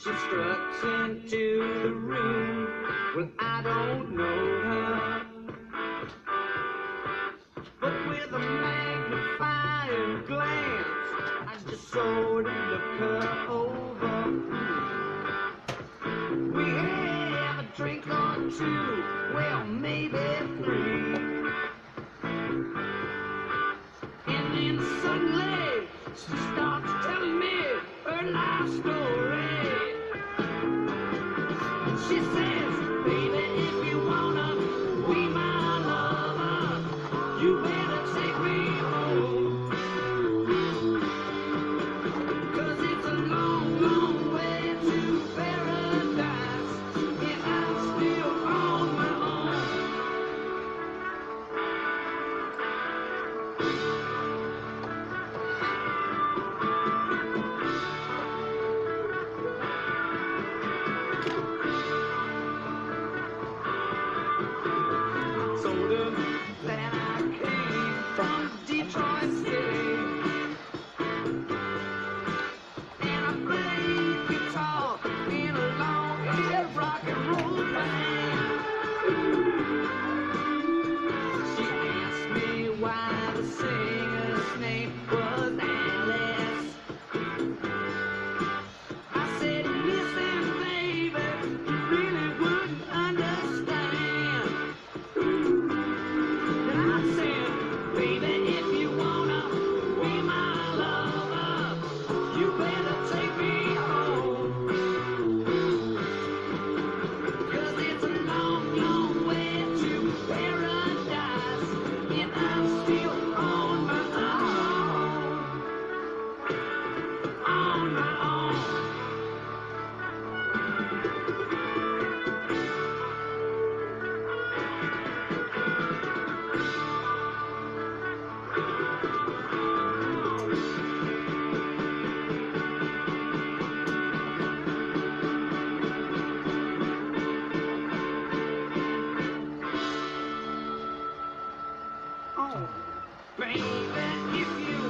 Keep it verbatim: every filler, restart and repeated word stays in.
She struts into the room. Well, I don't know her, but with a magnifying glance, I just sort of look her over. We have a drink or two, well, maybe three. And then suddenly, she starts telling me her life story. She says, baby, if you wanna be my lover, you better take me home. 'Cause it's a long, long way to paradise, and I'm still on my own. Told her that I came from Detroit City, and I played guitar in a long-haired rock and roll band. She asked me why the singer's name was Alice. I said, listen, baby, you really wouldn't understand. Then I said, baby, if you wanna be my lover, you better take me home. 'Cause it's a long, long way to paradise, and I'm still on my own. On my own. Oh, baby, if you